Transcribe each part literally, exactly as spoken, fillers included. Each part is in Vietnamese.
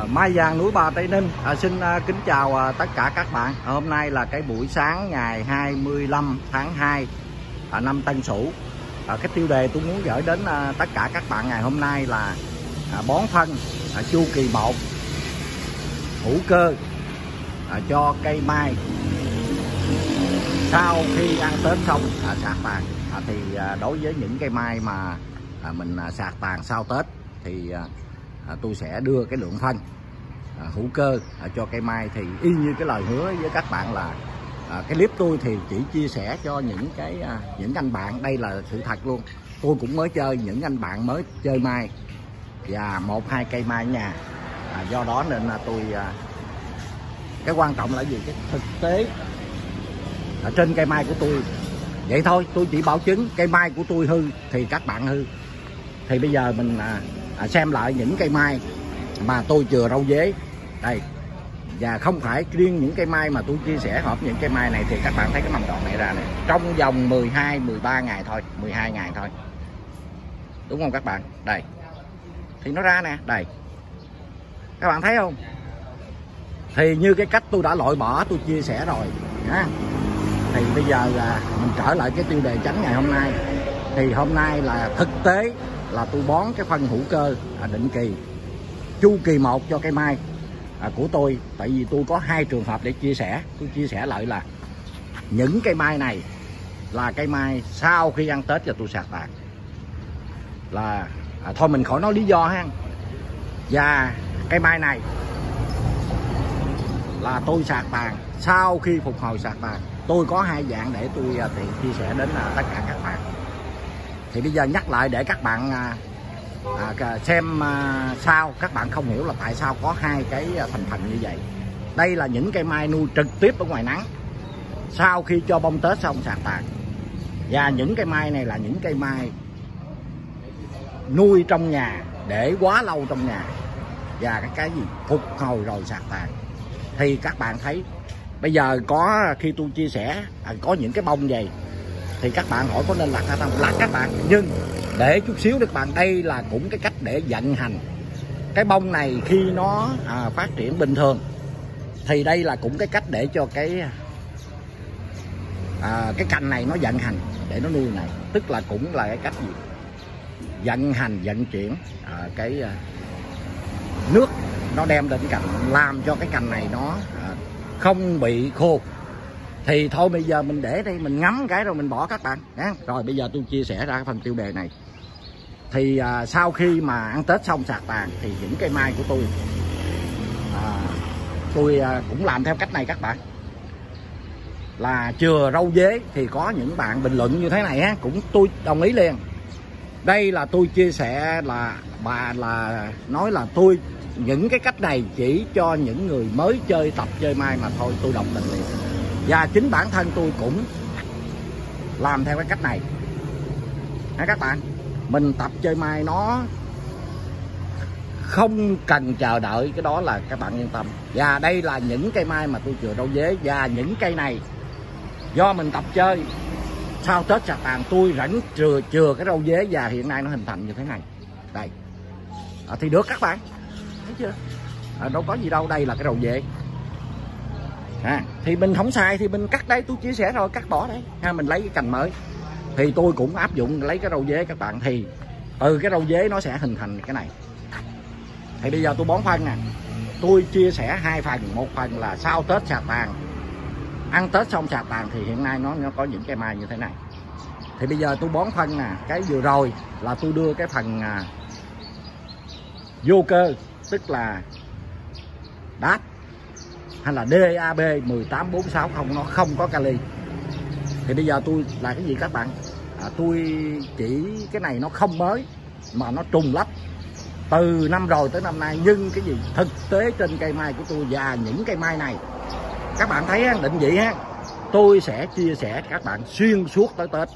Mai vàng núi Bà Tây Ninh à, xin à, kính chào à, tất cả các bạn. À, hôm nay là cái buổi sáng ngày hai mươi lăm tháng hai à, năm Tân Sửu. À, cái tiêu đề tôi muốn gửi đến à, tất cả các bạn ngày hôm nay là à, bón phân à, chu kỳ một hữu cơ à, cho cây mai sau khi ăn Tết xong à, sạc tàn. À, thì à, đối với những cây mai mà à, mình à, sạc tàn sau Tết thì à, À, tôi sẽ đưa cái lượng phân à, hữu cơ à, cho cây mai. Thì y như cái lời hứa với các bạn là à, cái clip tôi thì chỉ chia sẻ cho những cái à, những anh bạn, đây là sự thật luôn, tôi cũng mới chơi, những anh bạn mới chơi mai và một hai cây mai ở nhà. À, do đó nên là tôi à, cái quan trọng là gì, cái thực tế ở trên cây mai của tôi vậy thôi. Tôi chỉ bảo chứng cây mai của tôi hư thì các bạn hư. Thì bây giờ mình à, À, xem lại những cây mai mà tôi chừa rau dế đây, và không phải riêng những cây mai mà tôi chia sẻ hợp những cây mai này. Thì các bạn thấy cái mầm đọt này ra này, trong vòng mười hai mười ba ngày thôi, mười hai ngày thôi, đúng không các bạn? Đây thì nó ra nè, đây các bạn thấy không? Thì như cái cách tôi đã loại bỏ, tôi chia sẻ rồi ha. Thì bây giờ là mình trở lại cái tiêu đề chính ngày hôm nay. Thì hôm nay là thực tế là tôi bón cái phân hữu cơ à, định kỳ chu kỳ một cho cây mai à, của tôi. Tại vì tôi có hai trường hợp để chia sẻ. Tôi chia sẻ lại là những cây mai này là cây mai sau khi ăn Tết cho tôi sạc tàn là à, thôi mình khỏi nói lý do ha. Và cây mai này là tôi sạc tàn sau khi phục hồi sạc tàn. Tôi có hai dạng để tôi à, thì chia sẻ đến à, tất cả các bạn. Thì bây giờ nhắc lại để các bạn à, à, xem à, sao các bạn không hiểu là tại sao có hai cái thành phần như vậy. Đây là những cây mai nuôi trực tiếp ở ngoài nắng sau khi cho bông Tết xong sạc tàn. Và những cây mai này là những cây mai nuôi trong nhà, để quá lâu trong nhà, và cái cái gì phục hồi rồi sạc tàn. Thì các bạn thấy bây giờ có khi tôi chia sẻ à, có những cái bông vậy thì các bạn hỏi có nên lặt hay không? Lặt các bạn, nhưng để chút xíu các bạn, đây là cũng cái cách để vận hành cái bông này khi nó à, phát triển bình thường. Thì đây là cũng cái cách để cho cái à, cái cành này nó vận hành để nó nuôi này, tức là cũng là cái cách gì vận hành vận chuyển à, cái à, nước nó đem đến cành, làm cho cái cành này nó à, không bị khô. Thì thôi bây giờ mình để đây, mình ngắm cái rồi mình bỏ các bạn. Đó. Rồi bây giờ tôi chia sẻ ra cái phần tiêu đề này. Thì à, sau khi mà ăn Tết xong sạc tàn thì những cây mai của tôi à, tôi à, cũng làm theo cách này các bạn. Là chừa rau dế. Thì có những bạn bình luận như thế này á, cũng tôi đồng ý liền. Đây là tôi chia sẻ là bà là nói là tôi những cái cách này chỉ cho những người mới chơi, tập chơi mai mà thôi. Tôi đồng tình liền. Và chính bản thân tôi cũng làm theo cái cách này. Hả các bạn? Mình tập chơi mai nó không cần chờ đợi, cái đó là các bạn yên tâm. Và đây là những cây mai mà tôi chừa rau dế. Và những cây này do mình tập chơi sau Tết sạc tàn, tôi rảnh chừa chừa cái rau dế và hiện nay nó hình thành như thế này. Đây à, thì được các bạn thấy chưa? À, đâu có gì đâu, đây là cái rau dế. À, thì mình không xài thì mình cắt đây, tôi chia sẻ rồi, cắt bỏ đấy ha, mình lấy cái cành mới. Thì tôi cũng áp dụng lấy cái rau dế các bạn. Thì từ cái rau dế nó sẽ hình thành cái này. Thì bây giờ tôi bón phân nè, tôi chia sẻ hai phần. Một phần là sau Tết sạc tàn, ăn Tết xong sạc tàn thì hiện nay nó, nó có những cây mai như thế này. Thì bây giờ tôi bón phân nè, cái vừa rồi là tôi đưa cái phần à, vô cơ, tức là đát hay là đê a bê một tám bốn sáu không, nó không có kali. Thì bây giờ tôi là cái gì các bạn? À, tôi chỉ cái này nó không mới mà nó trùng lắp từ năm rồi tới năm nay. Nhưng cái gì thực tế trên cây mai của tôi và những cây mai này các bạn thấy định vị ha, tôi sẽ chia sẻ các bạn xuyên suốt tới Tết.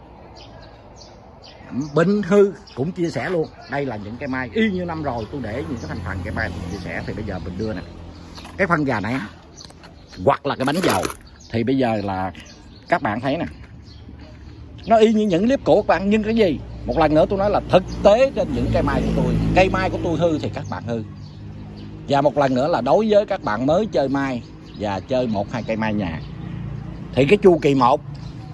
Bệnh hư cũng chia sẻ luôn. Đây là những cây mai y như năm rồi, tôi để những cái thành phần cây mai tôi chia sẻ. Thì bây giờ mình đưa nè cái phân gà này hoặc là cái bánh dầu. Thì bây giờ là các bạn thấy nè, nó y như những clip của các bạn. Nhưng cái gì, một lần nữa tôi nói là thực tế trên những cây mai của tôi, cây mai của tôi hư thì các bạn hư. Và một lần nữa là đối với các bạn mới chơi mai và chơi một hai cây mai nhà, thì cái chu kỳ một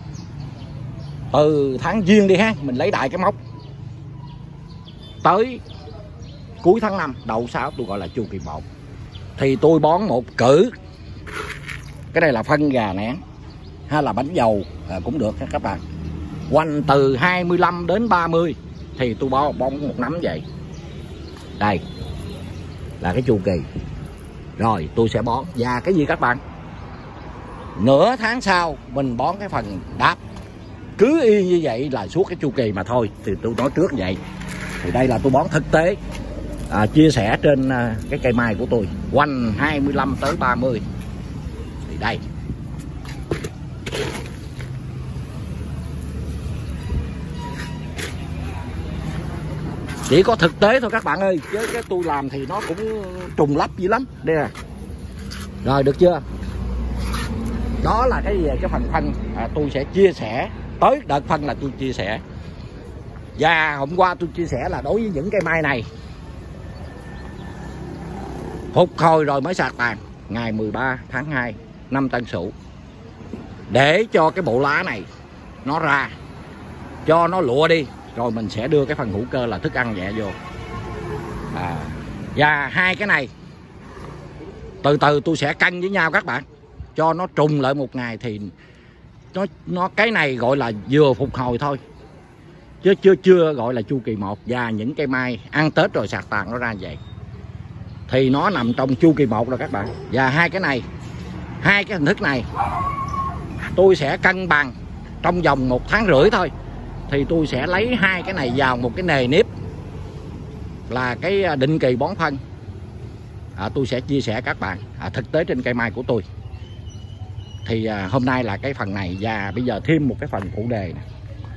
từ tháng Giêng đi ha, mình lấy đại cái mốc tới cuối tháng năm đầu sáu, tôi gọi là chu kỳ một. Thì tôi bón một cử, cái đây là phân gà nén hay là bánh dầu à, cũng được các bạn, quanh từ hai mươi lăm đến ba mươi thì tôi bón, bón một nắm vậy. Đây là cái chu kỳ. Rồi tôi sẽ bón. Và cái gì các bạn, nửa tháng sau mình bón cái phần đáp. Cứ y như vậy là suốt cái chu kỳ mà thôi. Thì tôi nói trước vậy. Thì đây là tôi bón thực tế, à, chia sẻ trên à, cái cây mai của tôi, quanh hai mươi lăm tới ba mươi. Thì đây, chỉ có thực tế thôi các bạn ơi, chứ cái tôi làm thì nó cũng trùng lắp dữ lắm. Đây nè. Rồi được chưa? Đó là cái về cái phần phân, à, tôi sẽ chia sẻ tới đợt phân là tôi chia sẻ. Và hôm qua tôi chia sẻ là đối với những cây mai này phục hồi rồi mới sạc tàn ngày mười ba tháng hai năm Tân Sửu, để cho cái bộ lá này nó ra, cho nó lụa đi, rồi mình sẽ đưa cái phần hữu cơ là thức ăn nhẹ vô. À, và hai cái này từ từ tôi sẽ cân với nhau các bạn, cho nó trùng lại một ngày. Thì nó nó cái này gọi là vừa phục hồi thôi, chứ chưa chưa gọi là chu kỳ một. Và những cây mai ăn Tết rồi sạc tàn nó ra vậy thì nó nằm trong chu kỳ một rồi các bạn. Và hai cái này, hai cái hình thức này tôi sẽ cân bằng trong vòng một tháng rưỡi thôi. Thì tôi sẽ lấy hai cái này vào một cái nề nếp là cái định kỳ bón phân. à, tôi sẽ chia sẻ các bạn à, thực tế trên cây mai của tôi. Thì à, hôm nay là cái phần này, và bây giờ thêm một cái phần phụ đề này.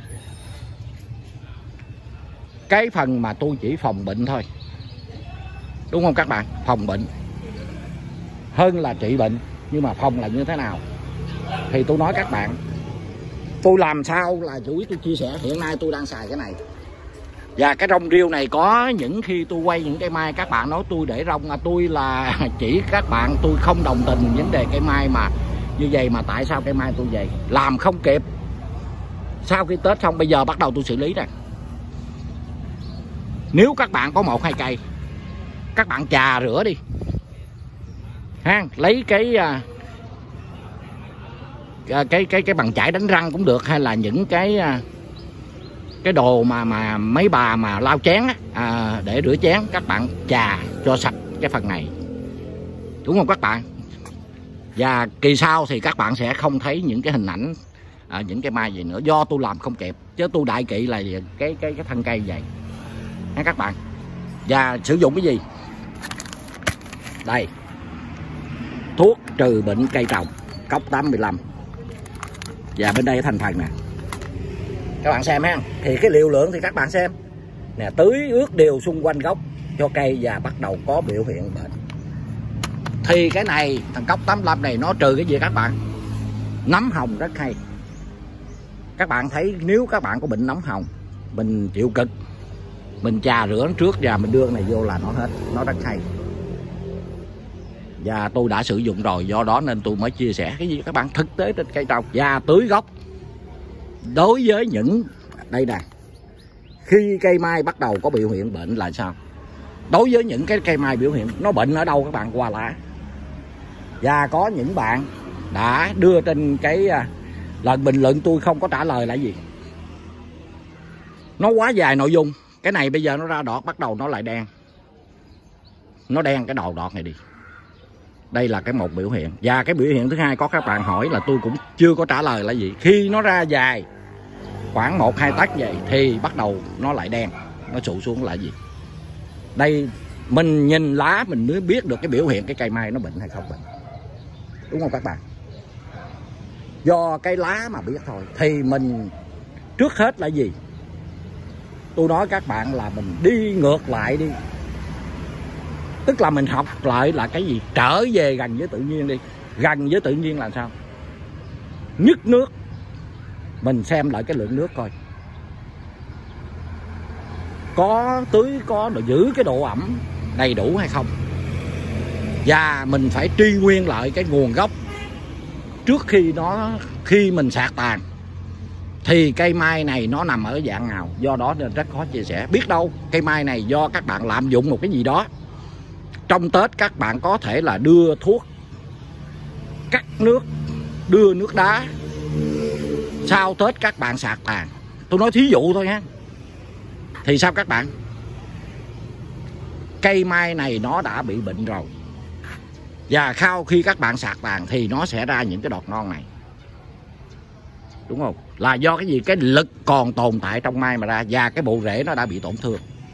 Cái phần mà tôi chỉ phòng bệnh thôi, đúng không các bạn? Phòng bệnh hơn là trị bệnh. Nhưng mà phòng là như thế nào thì tôi nói các bạn, tôi làm sao là chủ yếu tôi chia sẻ. Hiện nay tôi đang xài cái này. Và cái rong rêu này có những khi tôi quay những cây mai các bạn nói tôi để rong, à, tôi là chỉ các bạn tôi không đồng tình vấn đề cây mai mà như vậy. Mà tại sao cây mai tôi vậy? Làm không kịp. Sau khi Tết xong bây giờ bắt đầu tôi xử lý nè. Nếu các bạn có một hai cây, các bạn chà rửa đi ha, lấy cái cái cái cái bằng chải đánh răng cũng được, hay là những cái cái đồ mà mà mấy bà mà lau chén á, à, để rửa chén, các bạn chà cho sạch cái phần này, đúng không các bạn? Và kỳ sau thì các bạn sẽ không thấy những cái hình ảnh à, những cái mai gì nữa, do tôi làm không kịp. Chứ tôi đại kỵ là cái cái cái thân cây vậy ha các bạn. Và sử dụng cái gì? Đây, thuốc trừ bệnh cây trồng cốc tám mươi lăm. Và bên đây thành phần nè, các bạn xem ha. Thì cái liều lượng thì các bạn xem nè, tưới ướt đều xung quanh gốc cho cây và bắt đầu có biểu hiện bệnh. Thì cái này thằng cốc tám mươi lăm này nó trừ cái gì các bạn? Nấm hồng rất hay. Các bạn thấy nếu các bạn có bệnh nấm hồng, mình chịu cực, mình chà rửa nó trước và mình đưa cái này vô là nó hết. Nó rất hay. Và tôi đã sử dụng rồi, do đó nên tôi mới chia sẻ cái gì các bạn thực tế trên cây trồng. Và tưới gốc đối với những đây nè, khi cây mai bắt đầu có biểu hiện bệnh là sao? Đối với những cái cây mai biểu hiện nó bệnh ở đâu các bạn? Qua lá. Và có những bạn đã đưa trên cái lần bình luận tôi không có trả lời là gì, nó quá dài nội dung. Cái này bây giờ nó ra đọt, bắt đầu nó lại đen, nó đen cái đầu đọt này đi. Đây là cái một biểu hiện. Và cái biểu hiện thứ hai có các bạn hỏi là tôi cũng chưa có trả lời là gì. Khi nó ra dài khoảng một hai tấc vậy thì bắt đầu nó lại đen, nó sụ xuống là gì. Đây mình nhìn lá mình mới biết được cái biểu hiện cái cây mai nó bệnh hay không bệnh, đúng không các bạn? Do cái lá mà biết thôi. Thì mình trước hết là gì, tôi nói các bạn là mình đi ngược lại đi. Tức là mình học lại là cái gì? Trở về gần với tự nhiên đi. Gần với tự nhiên là sao? Nhức nước, mình xem lại cái lượng nước coi, có tưới, có giữ cái độ ẩm đầy đủ hay không. Và mình phải truy nguyên lại cái nguồn gốc trước khi nó khi mình sạc tàn thì cây mai này nó nằm ở dạng nào. Do đó nên rất khó chia sẻ. Biết đâu cây mai này do các bạn lạm dụng một cái gì đó. Trong Tết các bạn có thể là đưa thuốc cắt nước, đưa nước đá, sau Tết các bạn sạc tàn. Tôi nói thí dụ thôi ha. Thì sao các bạn? Cây mai này nó đã bị bệnh rồi, và sau khi các bạn sạc tàn thì nó sẽ ra những cái đọt non này. Đúng không? Là do cái gì? Cái lực còn tồn tại trong mai mà ra, và cái bộ rễ nó đã bị tổn thương.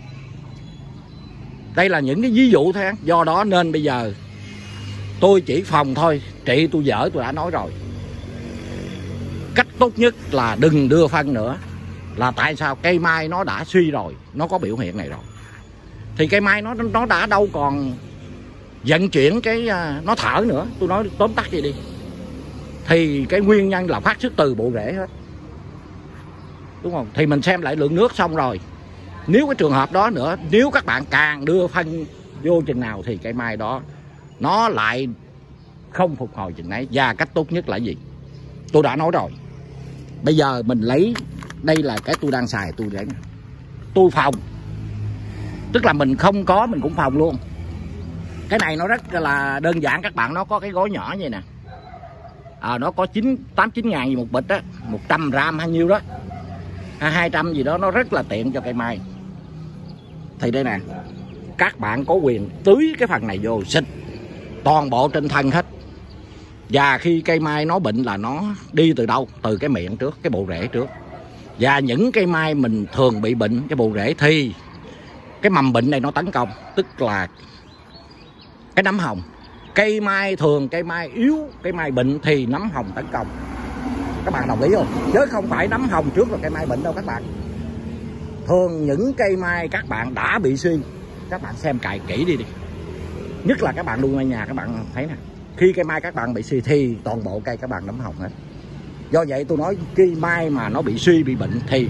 Đây là những cái ví dụ thôi. Do đó nên bây giờ tôi chỉ phòng thôi. Trị tôi dở tôi đã nói rồi. Cách tốt nhất là đừng đưa phân nữa. Là tại sao? Cây mai nó đã suy rồi, nó có biểu hiện này rồi. Thì cây mai nó nó đã đâu còn vận chuyển cái nó thở nữa. Tôi nói tóm tắt vậy đi. Thì cái nguyên nhân là phát xuất từ bộ rễ hết. Đúng không? Thì mình xem lại lượng nước xong rồi. Nếu cái trường hợp đó nữa, nếu các bạn càng đưa phân vô chừng nào thì cây mai đó nó lại không phục hồi chừng nấy. Và cách tốt nhất là gì? Tôi đã nói rồi. Bây giờ mình lấy, đây là cái tôi đang xài, tôi để tôi phòng. Tức là mình không có mình cũng phòng luôn. Cái này nó rất là đơn giản các bạn. Nó có cái gói nhỏ như nè. À, nó có chín tám chín ngàn gì một bịch á, một trăm gram hay nhiêu đó, hai trăm gì đó. Nó rất là tiện cho cây mai. Thì đây nè, các bạn có quyền tưới cái phần này vô, xịt toàn bộ trên thân hết. Và khi cây mai nó bệnh là nó đi từ đâu? Từ cái miệng trước, cái bộ rễ trước. Và những cây mai mình thường bị bệnh cái bộ rễ thì cái mầm bệnh này nó tấn công, tức là cái nấm hồng. Cây mai thường, cây mai yếu, cây mai bệnh thì nấm hồng tấn công. Các bạn đồng ý không? Chứ không phải nấm hồng trước là cây mai bệnh đâu các bạn. Thường những cây mai các bạn đã bị suy, các bạn xem cài kỹ đi đi. Nhất là các bạn nuôi mai nhà các bạn thấy nè. Khi cây mai các bạn bị suy thì toàn bộ cây các bạn nấm hồng hết. Do vậy tôi nói cây mai mà nó bị suy, bị bệnh thì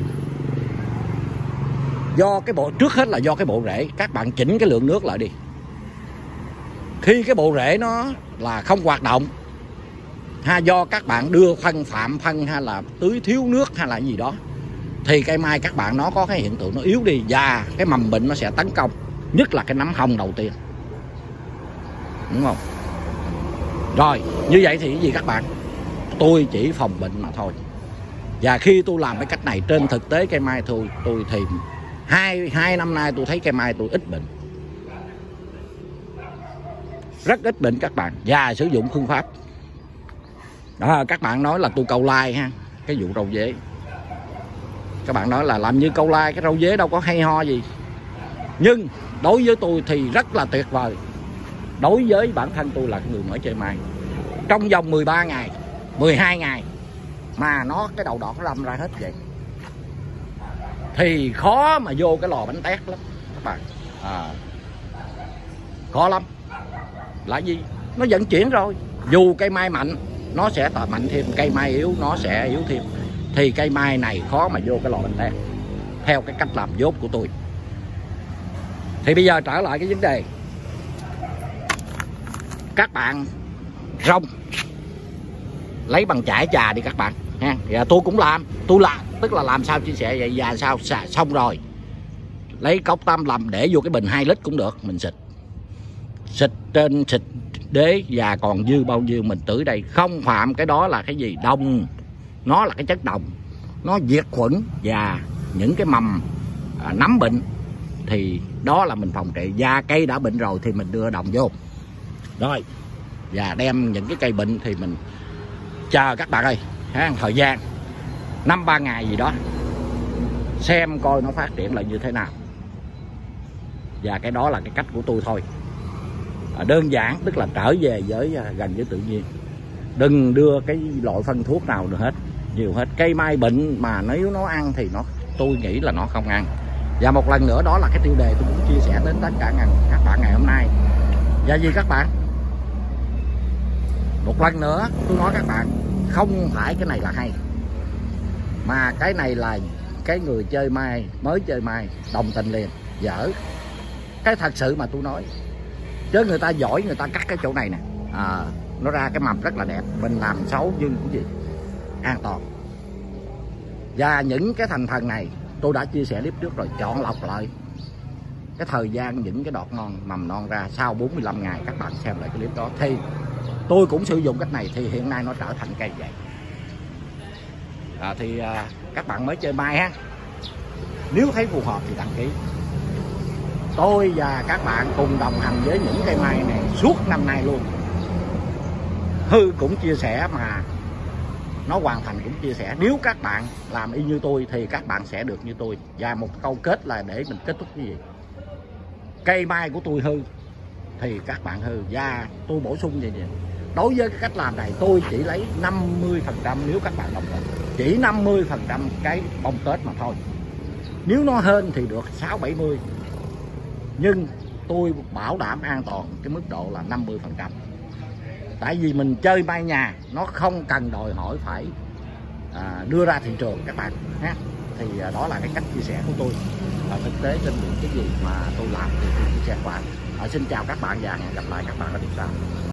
do cái bộ, trước hết là do cái bộ rễ. Các bạn chỉnh cái lượng nước lại đi. Khi cái bộ rễ nó là không hoạt động, ha, do các bạn đưa phân phạm phân hay là tưới thiếu nước hay là gì đó, thì cây mai các bạn nó có cái hiện tượng nó yếu đi và cái mầm bệnh nó sẽ tấn công. Nhất là cái nấm hồng đầu tiên. Đúng không? Rồi, như vậy thì cái gì các bạn? Tôi chỉ phòng bệnh mà thôi. Và khi tôi làm cái cách này trên thực tế cây mai tôi, tôi thì hai, hai năm nay tôi thấy cây mai tôi ít bệnh. Rất ít bệnh các bạn. Và sử dụng phương pháp đó. Các bạn nói là tôi câu like ha, cái vụ râu dế. Các bạn nói là làm như câu like, cái râu dế đâu có hay ho gì. Nhưng đối với tôi thì rất là tuyệt vời. Đối với bản thân tôi là người mới chơi mai, trong vòng mười ba ngày, mười hai ngày mà nó cái đầu đọt nó lâm ra hết vậy thì khó mà vô cái lò bánh tét lắm các bạn. À, khó lắm. Là gì? Nó vận chuyển rồi. Dù cây mai mạnh nó sẽ tỏa mạnh thêm, cây mai yếu nó sẽ yếu thêm. Thì cây mai này khó mà vô cái lò bánh tét theo cái cách làm dốt của tôi. Thì bây giờ trở lại cái vấn đề, các bạn rong lấy bằng chải trà đi các bạn ha. Và tôi cũng làm, tôi làm tức là làm sao chia sẻ vậy. Và sao xong rồi lấy cốc tam lầm để vô cái bình hai lít cũng được, mình xịt xịt trên xịt đế, và còn dư bao nhiêu mình tưới đây. Không phạm cái đó là cái gì? Đồng. Nó là cái chất đồng, nó diệt khuẩn và những cái mầm à, nấm bệnh. Thì đó là mình phòng trị. Và cây đã bệnh rồi thì mình đưa đồng vô rồi, và đem những cái cây bệnh thì mình chờ các bạn ơi ha, thời gian năm ba ngày gì đó xem coi nó phát triển lại như thế nào. Và cái đó là cái cách của tôi thôi. À, đơn giản, tức là trở về với gần với tự nhiên. Đừng đưa cái loại phân thuốc nào được hết, nhiều hết. Cây mai bệnh mà nếu nó ăn thì nó, tôi nghĩ là nó không ăn. Và một lần nữa đó là cái tiêu đề tôi cũng chia sẻ đến tất cả các bạn ngày hôm nay. Và gì các bạn? Một lần nữa tôi nói các bạn, không phải cái này là hay, mà cái này là cái người chơi mai, mới chơi mai đồng tình liền, dở. Cái thật sự mà tôi nói, chứ người ta giỏi người ta cắt cái chỗ này nè, à, nó ra cái mầm rất là đẹp. Mình làm xấu nhưng cũng gì an toàn. Và những cái thành phần này tôi đã chia sẻ clip trước rồi, chọn lọc lại cái thời gian những cái đọt non mầm non ra sau bốn mươi lăm ngày. Các bạn xem lại cái clip đó thì tôi cũng sử dụng cách này, thì hiện nay nó trở thành cây vậy. À, thì à, các bạn mới chơi mai ha, nếu thấy phù hợp thì đăng ký. Tôi và các bạn cùng đồng hành với những cây mai này suốt năm nay luôn. Hư cũng chia sẻ mà nó hoàn thành cũng chia sẻ. Nếu các bạn làm y như tôi thì các bạn sẽ được như tôi. Và một câu kết là để mình kết thúc cái gì, cây mai của tôi hư thì các bạn hư. Và tôi bổ sung vậy nè, đối với cái cách làm này tôi chỉ lấy năm mươi phần trăm nếu các bạn đồng tình, chỉ năm mươi phần trăm cái bông Tết mà thôi. Nếu nó hên thì được sáu bảy mươi, nhưng tôi bảo đảm an toàn cái mức độ là năm mươi phần trăm. Tại vì mình chơi mai nhà nó không cần đòi hỏi phải à, đưa ra thị trường các bạn ha. Thì à, đó là cái cách chia sẻ của tôi. Và thực tế trên những cái gì mà tôi làm thì tôi chia sẻ qua. À, xin chào các bạn và hẹn gặp lại các bạn ở tiếp sau.